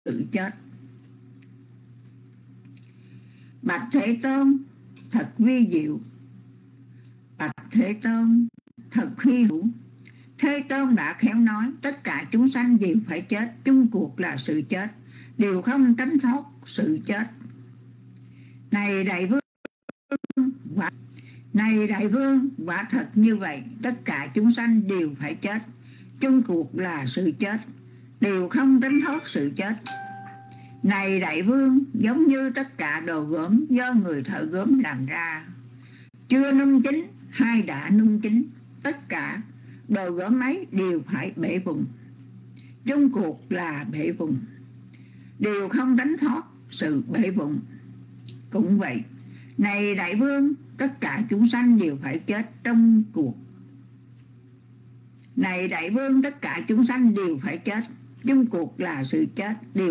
sự chết. Bạch Thế Tôn thật vi diệu, bạch Thế Tôn thật hy hữu. Thế Tôn đã khéo nói tất cả chúng sanh đều phải chết, chung cuộc là sự chết, đều không tránh thoát sự chết. Này đại vương, quả thật như vậy, tất cả chúng sanh đều phải chết, chung cuộc là sự chết, đều không tránh thoát sự chết. Này đại vương, giống như tất cả đồ gốm do người thợ gốm làm ra, chưa nung chín hay đã nung chín, tất cả đồ gốm ấy đều phải bể vụn, chung cuộc là bể vụn, đều không tránh thoát sự bể vụn. Cũng vậy, này đại vương, tất cả chúng sanh đều phải chết trong cuộc. Này đại vương, tất cả chúng sanh đều phải chết, chung cuộc là sự chết, đều